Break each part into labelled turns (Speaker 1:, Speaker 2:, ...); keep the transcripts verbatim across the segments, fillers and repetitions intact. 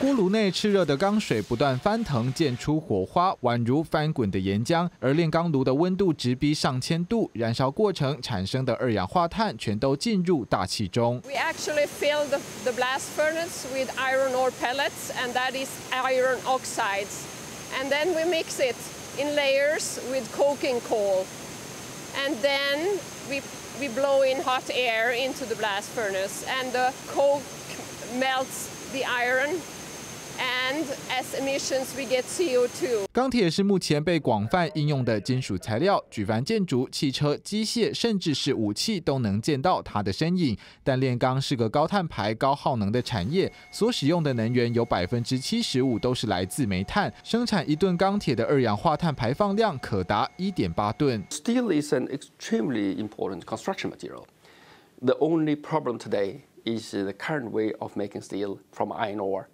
Speaker 1: 锅炉内炽热的钢水不断翻腾，溅出火花，宛如翻滚的岩浆。而炼钢炉的温度直逼上千度，燃烧过程产生的二氧化碳全都进入大气中。
Speaker 2: We actually fill the, the blast furnace with iron ore pellets, and that is iron oxides. And then we mix it in layers with coking coal. And then we, we blow in hot air into the blast furnace, and the coke melts the iron. And as emissions, we get C O two.
Speaker 1: 钢铁是目前被广泛应用的金属材料，举凡建筑、汽车、机械，甚至是武器，都能见到它的身影。但炼钢是个高碳排、高耗能的产业，所使用的能源有百分之七十五都是来自煤炭。生产一吨钢铁的二氧化碳排放量可达一点八吨。
Speaker 3: Steel is an extremely important construction material. The only problem today is the current way of making steel from iron ore.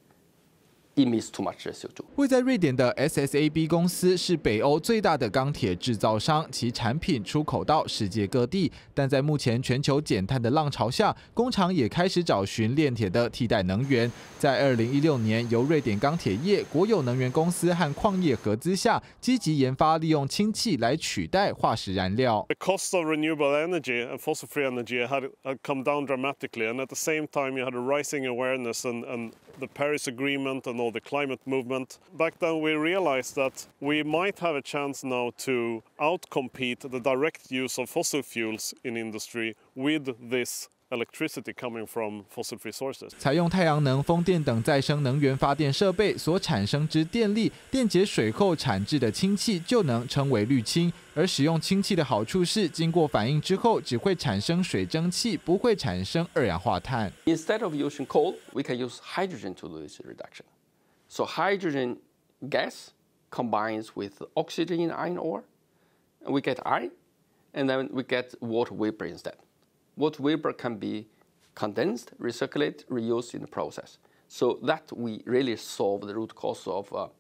Speaker 3: Emits too much C O two.
Speaker 1: 位在瑞典的 S S A B 公司是北欧最大的钢铁制造商，其产品出口到世界各地。但在目前全球减碳的浪潮下，工厂也开始找寻炼铁的替代能源。在二零一六年，由瑞典钢铁业、国有能源公司和矿业合资下，积极研发利用氢气来取代化石燃料。
Speaker 4: The cost of renewable energy and fossil-free energy had, had come down dramatically, and at the same time, you had a rising awareness and, and the Paris Agreement and all the climate movement. Back then, we realized that we might have a chance now to outcompete the direct use of fossil fuels in industry with this electricity coming from fossil-free sources.
Speaker 1: 采用太阳能、风电等再生能源发电设备所产生之电力，电解水后产制的氢气就能称为氯氢。而使用氢气的好处是，经过反应之后只会产生水蒸气，不会产生二氧化碳。
Speaker 3: Instead of using coal, we can use hydrogen to do this reduction. So hydrogen gas combines with oxygen in iron ore, and we get iron, and then we get water vapor instead. Water vapor can be condensed, recirculated, reused in the process, so that we really solve the root cause of uh,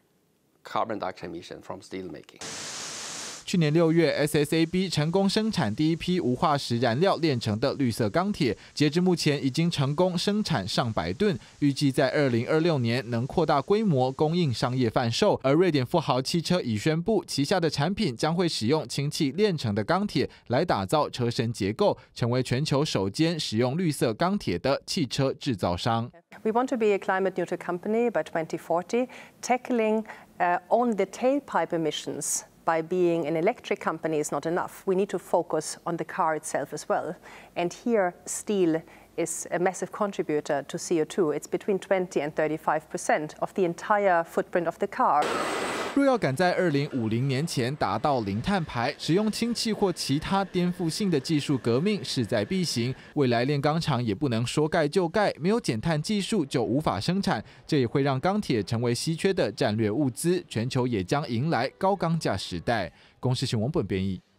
Speaker 3: carbon dioxide emission from steel making.
Speaker 1: 去年六月 ，S S A B 成功生产第一批无化石燃料炼成的绿色钢铁，截至目前已经成功生产上百吨，预计在二零二六年能扩大规模供应商业贩售。而瑞典富豪汽车已宣布，旗下的产品将会使用氢气炼成的钢铁来打造车身结构，成为全球首间使用绿色钢铁的汽车制造商。
Speaker 5: We want to be a climate neutral company by twenty forty, tackling uh, only the tailpipe emissions. By being an electric company is not enough. We need to focus on the car itself as well. And here, steel is a massive contributor to C O two. It's between twenty and thirty-five percent of the entire footprint of the car.
Speaker 1: 若要赶在二零五零年前达到零碳排，使用氢气或其他颠覆性的技术革命势在必行。未来炼钢厂也不能说盖就盖，没有减碳技术就无法生产，这也会让钢铁成为稀缺的战略物资，全球也将迎来高钢价时代。公视新闻本编译。